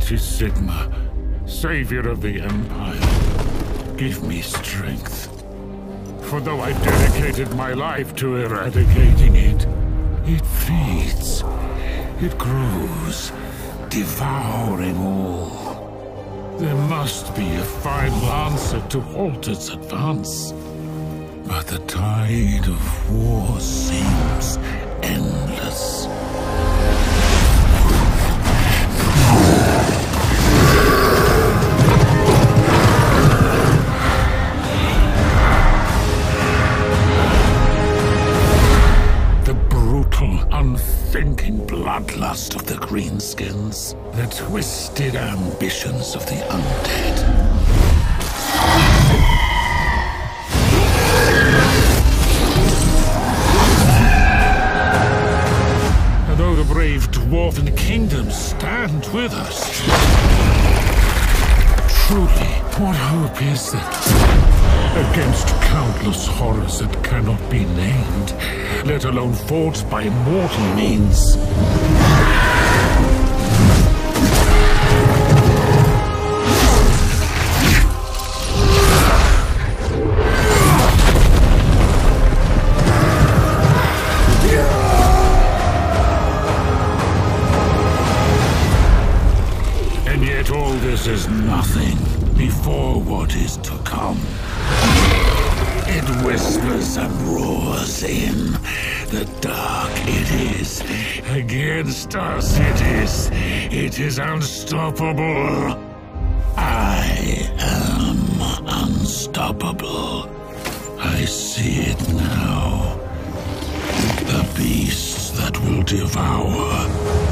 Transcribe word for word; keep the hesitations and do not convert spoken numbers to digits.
Mighty Sigma, savior of the Empire, give me strength. For though I've dedicated my life to eradicating it, it feeds, it grows, devouring all. There must be a final answer to halt its advance. But the tide of war seems endless. The brutal, unthinking bloodlust of the Greenskins, the twisted ambitions of the undead. Brave dwarven kingdoms stand with us. Truly, what hope is there against countless horrors that cannot be named, let alone fought by mortal means? All this is nothing before what is to come. It whispers and roars in. The dark it is. Against us it is. It is unstoppable. I am unstoppable. I see it now. The beast that will devour.